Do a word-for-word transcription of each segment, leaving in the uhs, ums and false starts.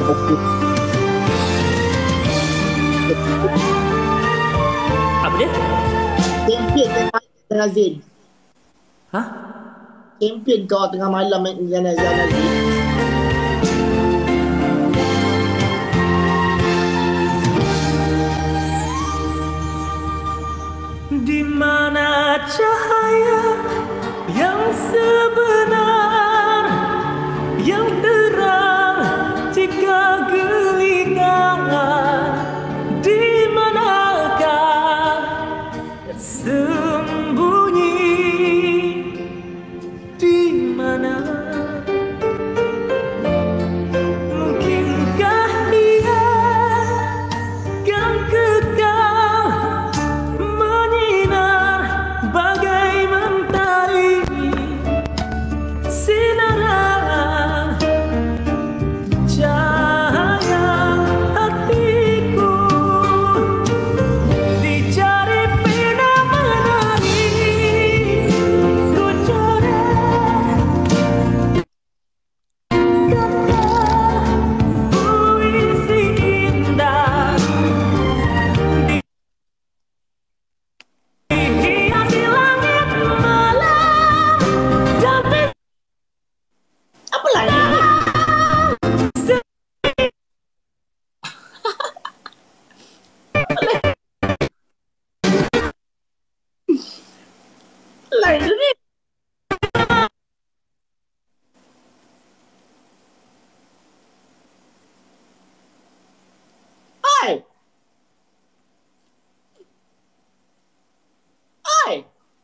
Okey. Apa dia? Champion tengah Zain. Hah? Champion kau tengah malam dengan Zain. Di mana cahaya yang sebenar, yang terang jika gelikan, di manakah sembunyi, di mana? Mungkinkah dia kan kekal menyinar bagai mentari, sinaran cahaya hatiku, dicari pena menari, ku coret kata puisi indah, dihiasi langit malam dan Apa lain ni? Lain ni. Hai. Hai.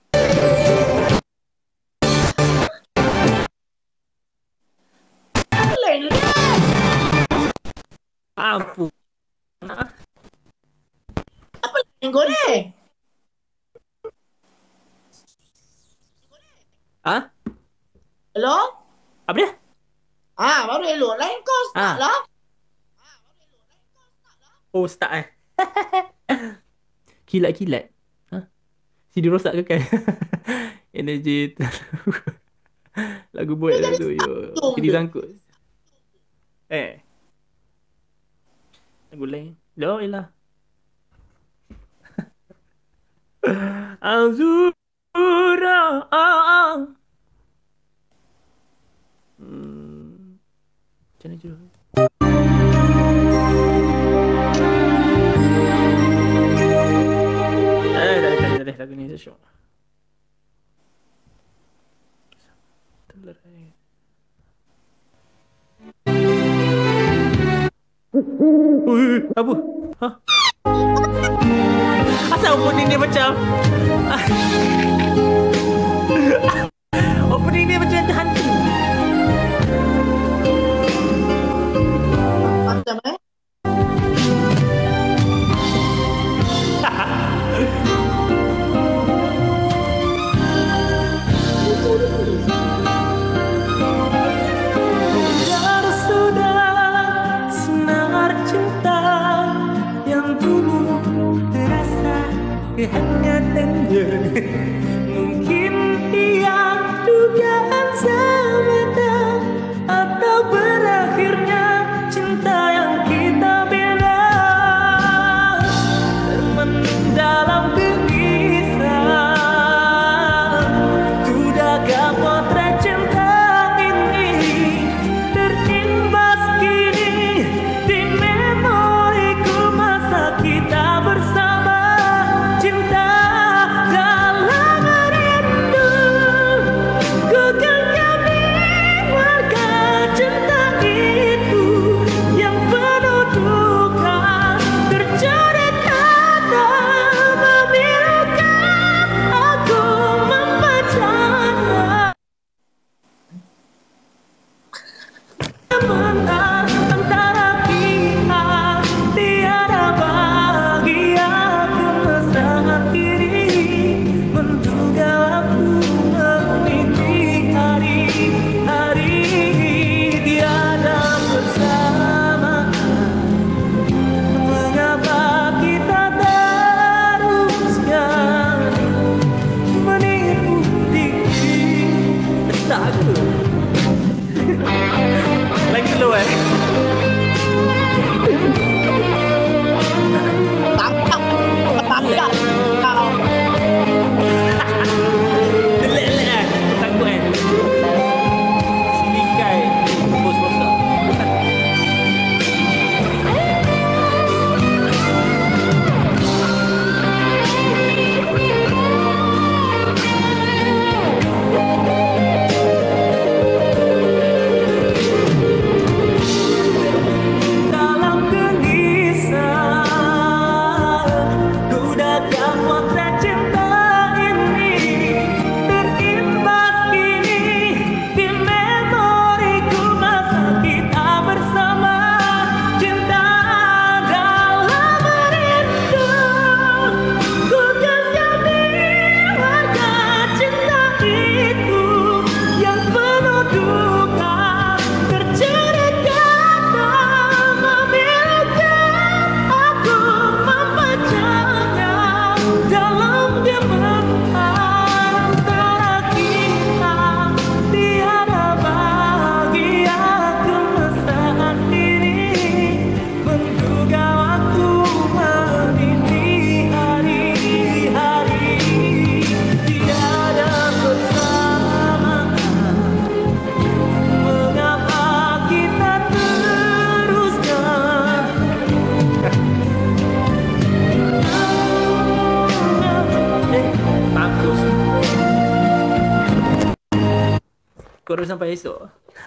Apa lain ni? ampun. Apa lain kau ni? Ah? Hello? Apa dia? Ah, baru elok. Lain kau start Ah. lah. Oh, start eh. Kilat-kilat. Ha? C D rosak ke kan? Energy tu. Lagu buat Dia lah jadi tu. Yo. sangkung C D dia. sangkut. Eh. Lagu lain. Dah lah. Azura. Ah, ah. Hmm. Macam mana je? Eh, dah, dah, dah, dah, lagu ni dah syok. Terlerai. Ui, apa? Ha? Asal opening dia macam opening dia macam hantu. Macam eh? Biar sudah sinar cinta yang dulu terasa kehangatannya. Mungkin ia dugaan semata atau berakhirnya cinta yang kita bina termendalam gelisah. Sudahkah potret cinta ini terimbas kini di memoriku masa kita bersama, cinta dalam baru sampai esok.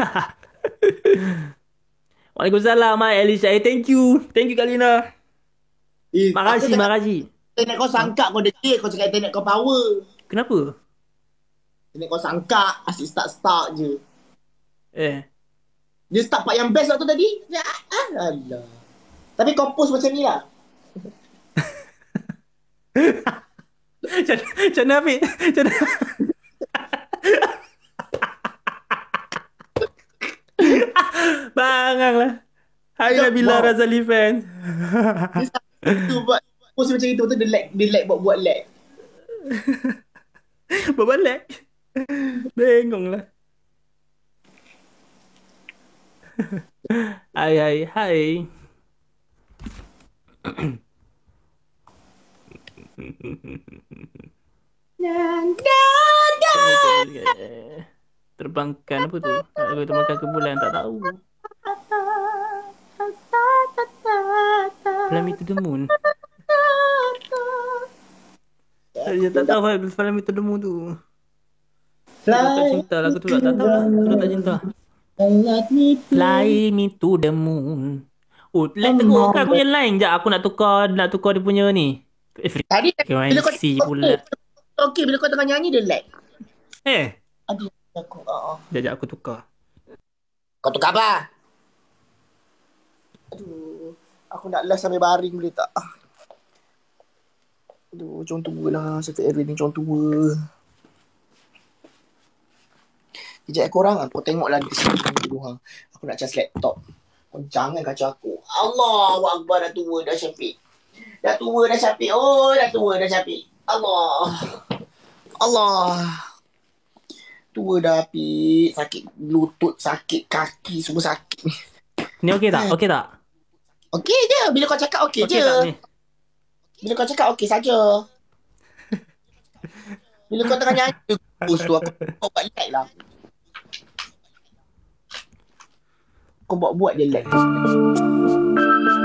Waalaikumsalam, Mai Alicia. Eh, thank you. Thank you, Kalina. Eh, aku Makasih, cakap makasih. internet kau sangka kau degil. Kau cakap internet kau power. Kenapa? Internet kau sangka. Asyik start-start je. Eh. Dia start part yang best waktu tadi. Ya, ah, alah. Tapi kau post macam ni lah. Macam macam mana, Afiq? Macam mana? Bangang lah. Hai Nabila Wow. Razali fans. Dia satu buat post macam itu. Betul dia lag. Dia lag buat-buat lag. Berbalik. Bengong lah. Hai, hai, hai. Terbangkan apa tu? Aku terbangkan ke bulan, tak tahu. Fly Me to the Moon. Saya tak tahu lah Fly Me to the Moon tu. Lagu tak cinta, lagu tu tak tahu lah. Lagu tak cinta. Fly Me to the Moon. Oh, lag teruk kan aku punya line. Sekejap aku nak tukar, nak tukar dia punya ni. Tadi bila kau Frekuensi pula. okey, bila kau tengah nyanyi dia lag. Eh, Aduh, aku. Uh, sekejap aku tukar. kau tukar apa? Aduh, aku nak last sampai baring boleh tak? Aduh, macam tua lah. Setiap Erwin ni macam tua. Sekejap korang, aku tengok lagi sini dulu hang. Aku nak charge laptop. Kau jangan kacau aku. Allahu Akbar, dah tua dah Syafiq. Dah tua dah Syafiq. Oh, dah tua dah Syafiq. Allah. Allah. Tua dah Afiq. Sakit lutut, sakit kaki, semua sakit ni. Ni okey tak? Okey tak? Okey je. Bila kau cakap okey Okey je. tak ni? Bila kau cakap okey saja. Bila kau tengah nyanyi, boost tu aku kau buat lag lah. Kau buat buat je lag.